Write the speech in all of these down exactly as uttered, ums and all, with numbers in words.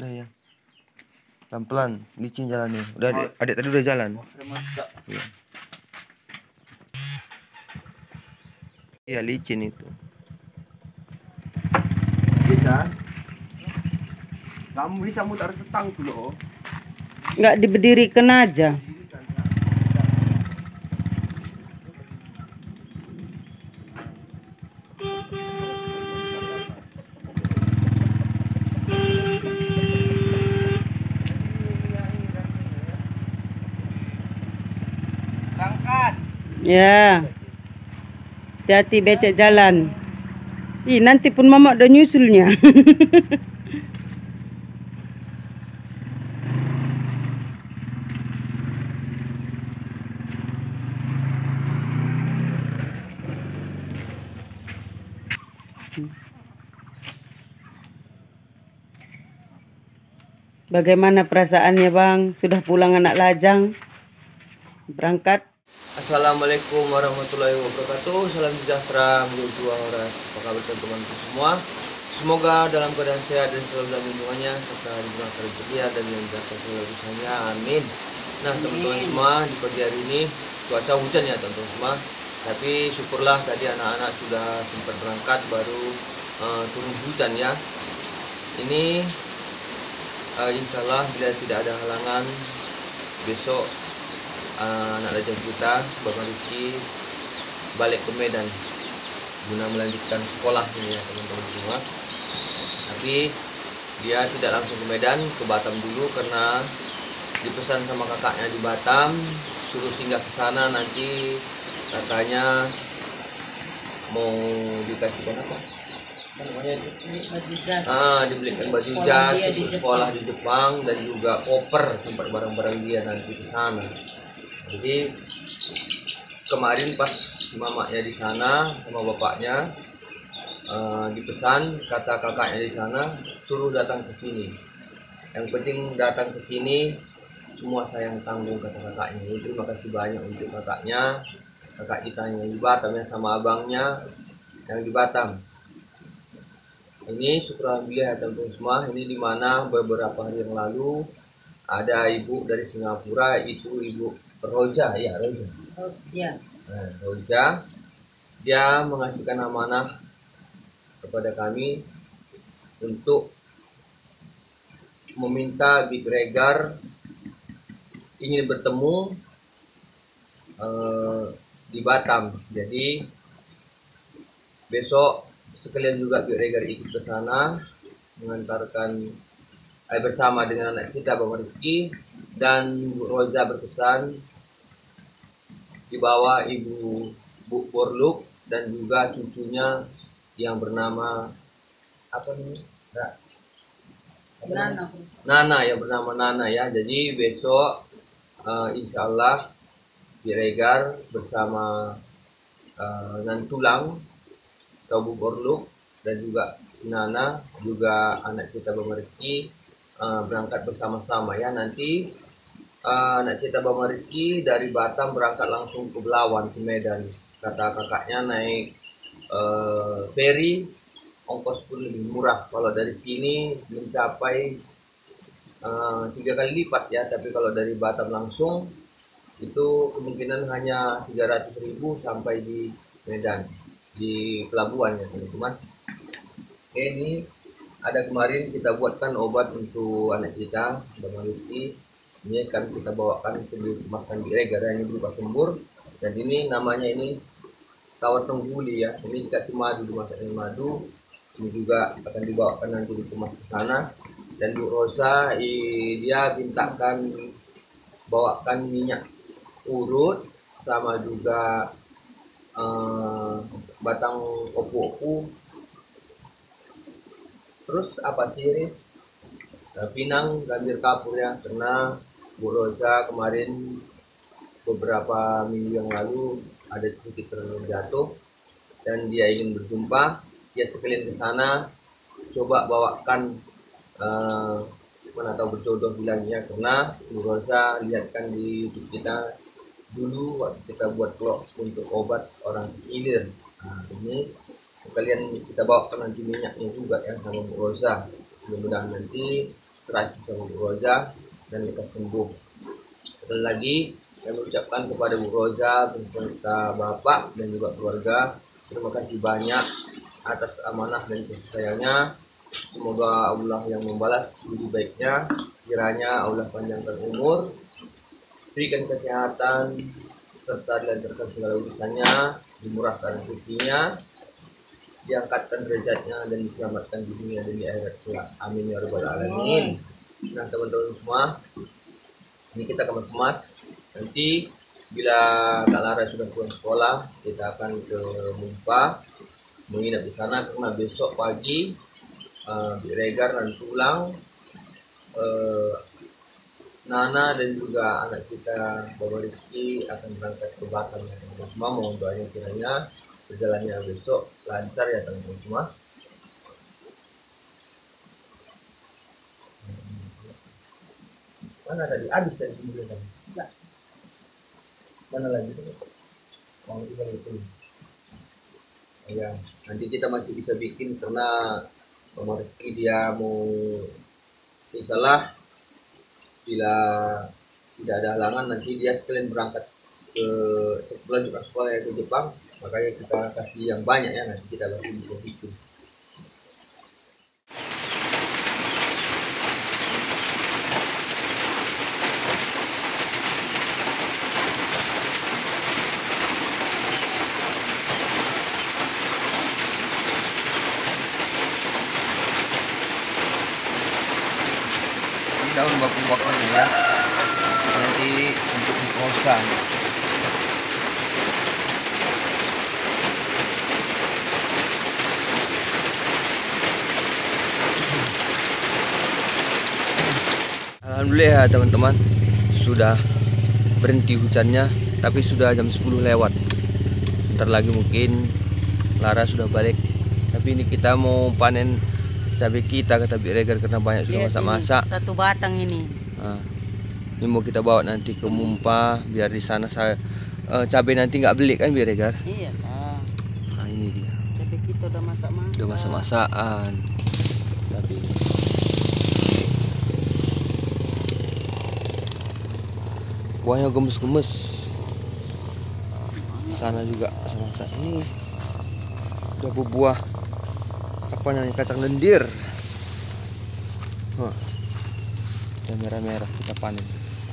Udah ya. Pelan-pelan, licin jalannya. Udah adik, adik tadi udah jalan. Iya. Iya, licin itu. Bisa. Kamu bisa mutar setang tuh loh. Nggak diberdirikan aja. Berangkat. Ya. Hati-hati becek jalan. Ih, nanti pun mama udah nyusulnya. Bagaimana perasaannya, Bang? Sudah pulang anak lajang? Berangkat? Assalamualaikum warahmatullahi wabarakatuh. Salam sejahtera menuju waras. Apa kabar teman-teman semua? Semoga dalam keadaan sehat dan selalu dalam lindungannya serta diberikan rezeki dan yang jatuh selalu usahanya. Amin. Nah, teman-teman semua, di pagi hari ini cuaca hujan ya teman-teman semua. Tapi syukurlah tadi anak-anak sudah sempat berangkat baru uh, turun hujan ya. Ini uh, insya Allah bila tidak ada halangan besok Uh, anak lajang kita Bapak Rizky balik ke Medan guna melanjutkan sekolah ini ya teman-teman semua. Tapi dia tidak langsung ke Medan, ke Batam dulu karena dipesan sama kakaknya di Batam suruh singgah ke sana, nanti katanya mau dikasihkan apa? Ah, dibelikan baju jas untuk sekolah di Jepang dan juga koper tempat barang-barang dia nanti ke sana. Jadi kemarin pas mamanya di sana sama bapaknya uh, dipesan, kata kakaknya di sana suruh datang ke sini. Yang penting datang ke sini, semua saya yang tanggung, kata kakaknya. Terima kasih banyak untuk kakaknya, kakak kita yang di Batam ya, sama abangnya yang di Batam. Ini syukur alhamdulillah ya teman-teman semua. Ini dimana beberapa hari yang lalu ada ibu dari Singapura, itu ibu Roja ya Roja. Roja. Nah, Roja dia mengasihkan amanah kepada kami untuk meminta Big Regar ingin bertemu uh, di Batam. Jadi besok sekalian juga Big Regar ikut ke sana mengantarkan eh, bersama dengan anak kita Bapak Rizky, dan Bu Roza berpesan dibawa Ibu Bu Borluk dan juga cucunya yang bernama apa nih? Nana. Nana, yang bernama Nana ya. Jadi besok uh, insya Allah Big Regar bersama uh, Nantulang atau Bu Borluk dan juga si Nana, juga anak kita Bapak Rizky uh, berangkat bersama-sama ya. Nanti uh, anak kita Bapak Rizky dari Batam berangkat langsung ke Belawan, ke Medan. Kata kakaknya naik uh, ferry, ongkos pun lebih murah. Kalau dari sini mencapai uh, tiga kali lipat ya. Tapi kalau dari Batam langsung itu kemungkinan hanya tiga ratus ribu sampai di Medan, di pelabuhan ya teman-teman. Oke, ini ada kemarin kita buatkan obat untuk anak kita Bapak Rizky. Ini akan kita bawakan untuk dikemaskan di Regar, ini berupa sembur, dan ini namanya ini tawar tengguli ya. Ini dikasih madu, dimasakkan madu. Ini juga akan dibawakan nanti dikemas ke sana. Dan Bu Rosa dia mintakan bawakan minyak urut sama juga uh, batang opu-opu. Terus apa sih ini? Nah, pinang gambir kapur ya, karena Bu Rosa kemarin beberapa minggu yang lalu ada sedikit terlalu jatuh dan dia ingin berjumpa. Dia sekalian ke sana coba bawakan uh, mana tahu berjodoh bilangnya, karena Bu Rosa lihatkan di YouTube kita dulu waktu kita buat vlog untuk obat orang ilir. Nah, ini sekalian kita bawakan nanti minyaknya juga ya sama Bu Rosa. Mudah-mudahan nanti serasi sama Bu Roza dan lekas sembuh. Sekali lagi saya mengucapkan kepada Bu Roza beserta Bapak dan juga keluarga, terima kasih banyak atas amanah dan kasih sayangnya. Semoga Allah yang membalas budi baiknya. Kiranya Allah panjangkan umur, berikan kesehatan, serta dilancarkan segala urusannya, dimurahkan rezekinya, diangkatkan derajatnya, dan diselamatkan di dunia dan di akhirat kelak. Amin ya rabbal alamin. Nah teman-teman semua, ini kita kemas-kemas. Nanti bila Kak Lara sudah pulang sekolah, kita akan ke Mumpa menginap di sana, karena besok pagi uh, Bik Regar dan Tulang, uh, Nana dan juga anak kita Bapak Rizky akan berangkat ke Batam ya teman-teman semua. Mohon doanya kiranya perjalanannya besok lancar ya teman-teman semua. Mana tadi? Habis tadi video tadi. Mana lagi tuh? Mau juga itu. Ya, nanti kita masih bisa bikin karena Bapak Rizky dia mau, insyaallah bila tidak ada halangan nanti dia sekalian berangkat ke sebulan juga sekolah ya ke Jepang, makanya kita kasih yang banyak ya, nanti kita masih bisa bikin. Daun baku-baku ya, nanti untuk dikosan. Alhamdulillah ya teman-teman, sudah berhenti hujannya, tapi sudah jam sepuluh lewat. Ntar lagi mungkin Lara sudah balik, tapi ini kita mau panen cabai kita, kata Bik Regar, karena banyak sudah masak-masak. Satu batang ini. Nah, ini mau kita bawa nanti ke Mumpa, biar di sana saya uh, cabai nanti nggak beli kan Bik Regar? Iya lah. Nah ini dia. Cabai kita udah masak-masak. Udah masak-masakan. Tapi buahnya gemes-gemes. Sana juga masak-masak. Ini udah berbuah apa namanya, kacang lendir. Huh. Udah merah-merah, kita panen.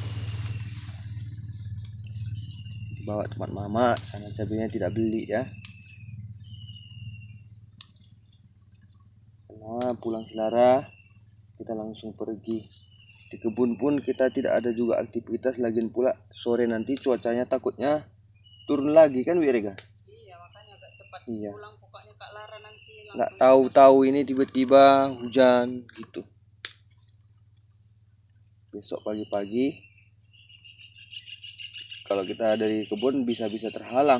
Bawa tempat mama, sana cabenya tidak beli ya. Nah, pulang Lara, kita langsung pergi. Di kebun pun kita tidak ada juga aktivitas, lagian pula sore nanti cuacanya takutnya turun lagi kan Bik Regar? Iya, makanya agak cepat iya. pulang, pokoknya Kak Lara nanti Nggak tahu-tahu ini tiba-tiba hujan gitu. Besok pagi-pagi kalau kita dari kebun bisa-bisa terhalang.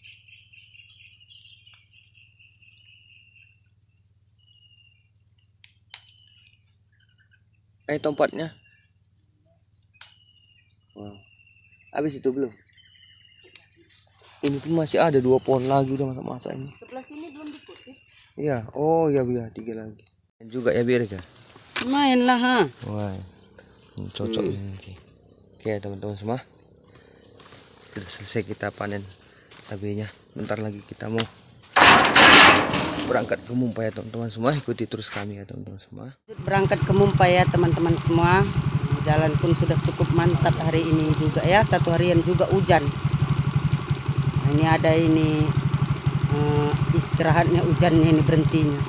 Eh tompatnya. Wow. Habis itu belum? Ini pun masih ada dua pohon lagi udah masak-masak ini. Sebelah sini belum dikutip. Iya, oh ya ya tiga lagi. Juga ya Bik Regar. Main lah ha. Wah, cocok hmm. Nanti. Oke teman-teman semua, sudah selesai kita panen cabenya. Bentar lagi kita mau berangkat ke Mumpa ya teman-teman semua. Ikuti terus kami ya teman-teman semua. Berangkat ke Mumpa ya teman-teman semua. Jalan pun sudah cukup mantap hari ini juga ya. Satu harian juga hujan. Nah, ini ada ini uh, istirahatnya, hujannya ini berhentinya.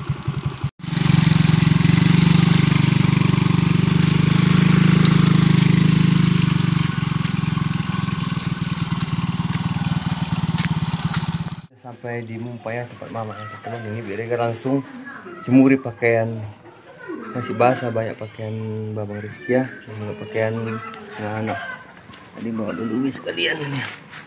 Sampai di Mumpa ya, tempat mama ya teman. Ini Bik Regar langsung jemuri pakaian, masih basah banyak pakaian Babang Rizky ya, juga pakaian anak-anak. Tadi bawa dulu sekalian ini.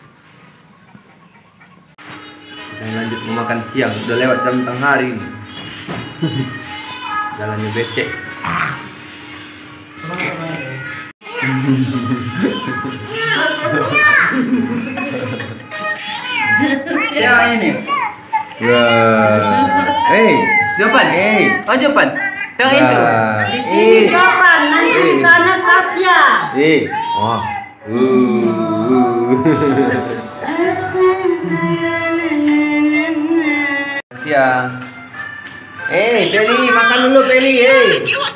Kita lanjut makan siang, udah lewat jam tengah hari ini. Jalannya becek. Ya ini. Wah. Hey, Japan. hey. Oh Japan. Tuh itu. Di sini Jovan, nanti di sana Sasya. Eh, oh. Uh. Siang. Eh, Peli, makan dulu Peli, eh.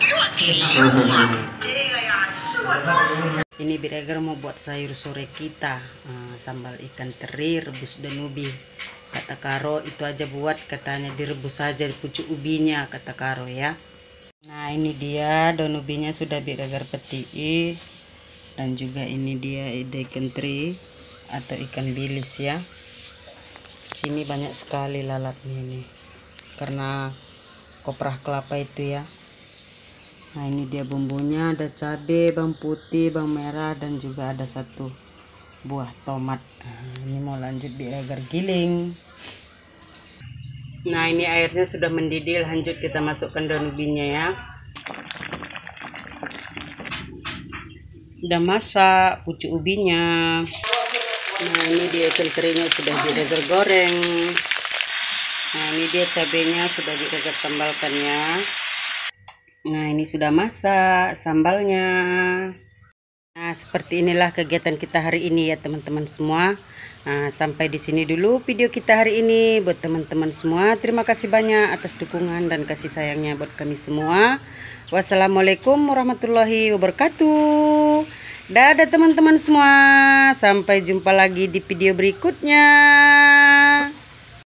Ini Biregar mau buat sayur sore kita, uh, sambal ikan teri, rebus dan ubi. Kata Karo itu aja buat, katanya direbus saja pucuk ubinya, kata Karo ya. Nah ini dia daun ubinya sudah Biregar petii, dan juga ini dia ikan teri atau ikan bilis ya. Sini banyak sekali lalatnya ini, karena koprah kelapa itu ya. Nah ini dia bumbunya, ada cabai, bawang putih, bawang merah, dan juga ada satu buah tomat. Nah, ini mau lanjut Biregar giling. Nah ini airnya sudah mendidih, lanjut kita masukkan daun ubinya ya. Udah masak pucuk ubinya. Nah ini dia ikan terinya sudah Biregar goreng. Nah ini dia cabenya sudah Biregar tambalkan ya. Nah ini sudah masak sambalnya. Nah seperti inilah kegiatan kita hari ini ya teman-teman semua. Nah sampai di sini dulu video kita hari ini. Buat teman-teman semua, terima kasih banyak atas dukungan dan kasih sayangnya buat kami semua. Wassalamualaikum warahmatullahi wabarakatuh. Dadah teman-teman semua, sampai jumpa lagi di video berikutnya.